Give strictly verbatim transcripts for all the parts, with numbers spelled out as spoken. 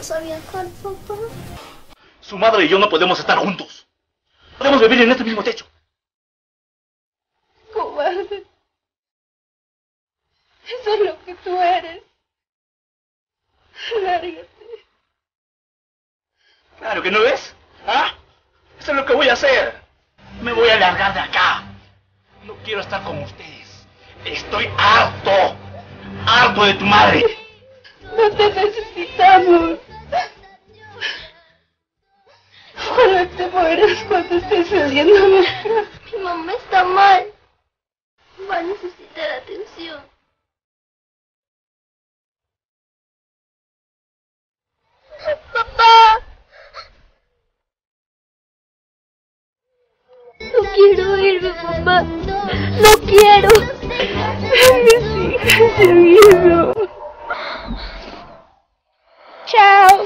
vamos a viajar, papá? Su madre y yo no podemos estar juntos. Podemos vivir en este mismo techo. Cobarde. Eso es lo que tú eres. Lárgate. Claro que no ves. ¿Ah? Eso es lo que voy a hacer. Me voy a largar de acá. No quiero estar con ustedes. Estoy harto. Harto de tu madre. No te necesitamos. Ojalá te mueras cuando estés saliendo mejor. Mi mamá está mal. Va a necesitar atención. ¡Papá! No quiero irme, mamá. No quiero. Mis hijas se vieron. Chao.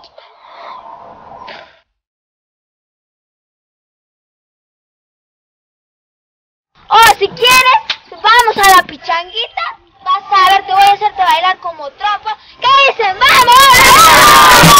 Oh, si quieres, vamos a la pichanguita. Vas a ver, te voy a hacerte bailar como tropa. ¿Qué dicen? ¡Vamos!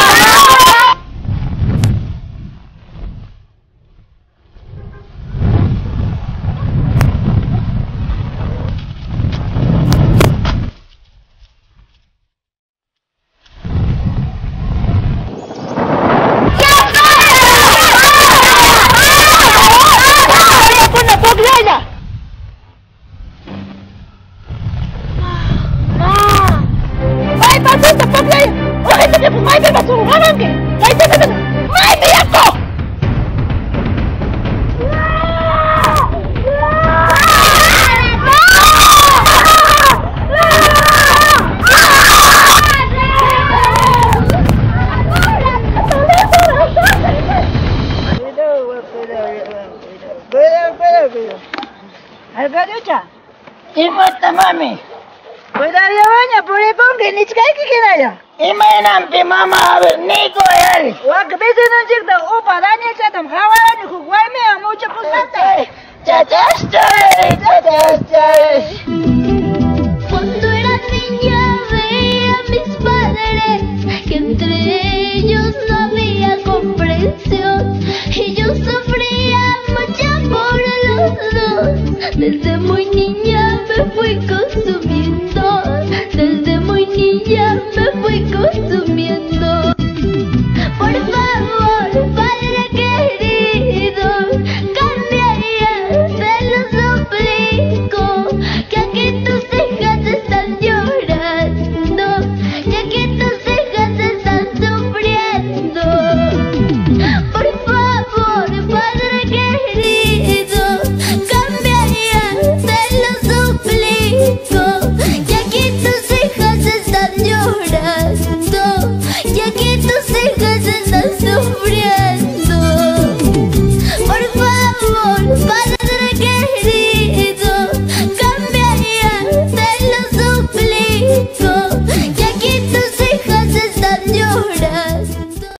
Algaducha, importa mami. Pueda baña por el ponque ni chica que queda. Imaginam que mamá ver ni coel. Wa que veces no llega o para ni chatam hawara ni jugarme a mucha cosas. Chachas, chachas, chachas.